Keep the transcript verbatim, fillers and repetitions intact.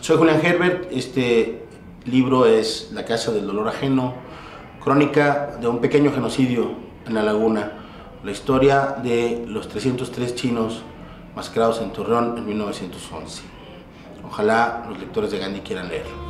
Soy Julián Herbert, este libro es La Casa del Dolor Ajeno, crónica de un pequeño genocidio en la laguna, la historia de los trescientos tres chinos masacrados en Torreón en mil novecientos once. Ojalá los lectores de Gandhi quieran leerlo.